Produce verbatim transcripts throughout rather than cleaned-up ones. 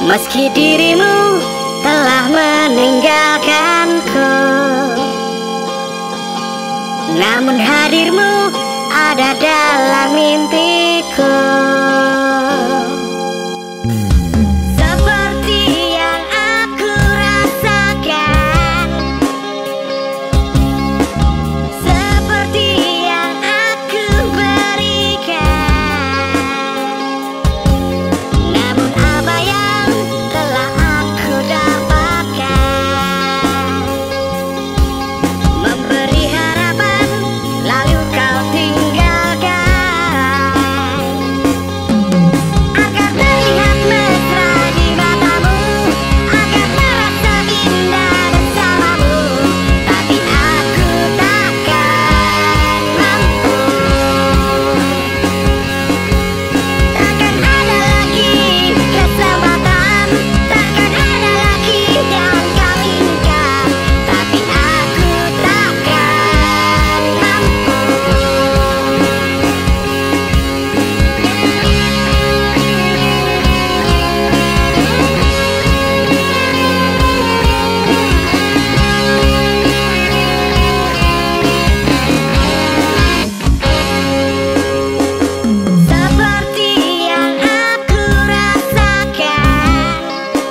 Meski dirimu telah meninggalkanku, namun hadirmu ada dalam mimpiku. Seperti yang aku rasakan, seperti yang aku berikan, namun apa yang telah aku dapatkan, memberi harapan lalu kau tinggalkan. Agar terlihat mesra di matamu, agar terasa indah bersamamu, tapi aku takkan mampu. Takkan ada lagi kesempatan, takkan ada lagi yang kau inginkan, tapi aku takkan mampu. Seperti yang aku rasakan,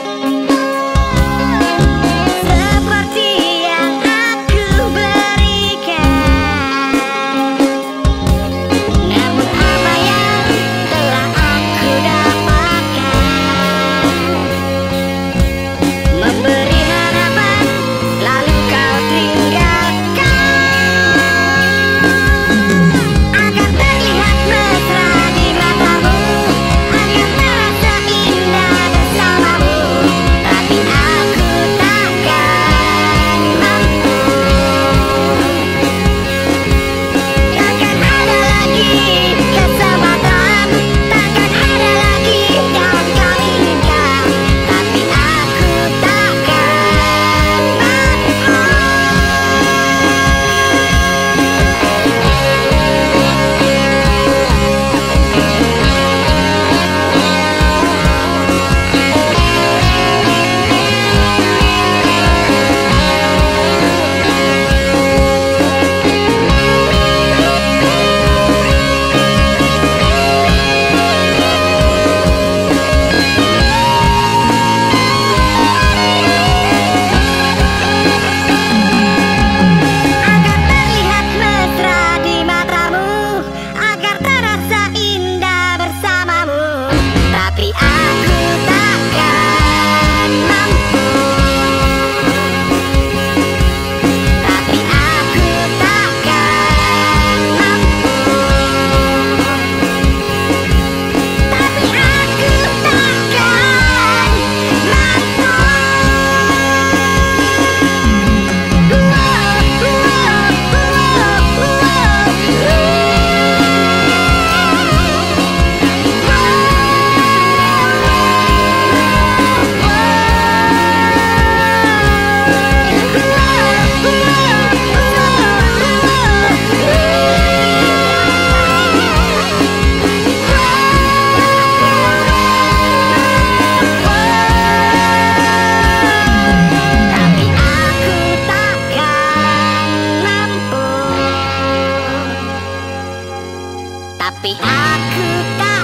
seperti yang aku berikan, namun apa yang telah aku dapatkan, memberi harapan lalu kau tinggalkan. Agar terlihat mesra di matamu, agar terasa indah bersamamu, tapi aku takkan mampu. Takkan ada lagi kesempatan, takkan ada lagi yang kau inginkan, tapi aku takkan mampu. Agar terlihat mesra di matamu, agar terasa indah bersamamu, tapi aku takkan mampu. Tapi aku takkan mampu. Tapi aku takkan mampu. Tapi aku takkan mampu. Tapi aku tak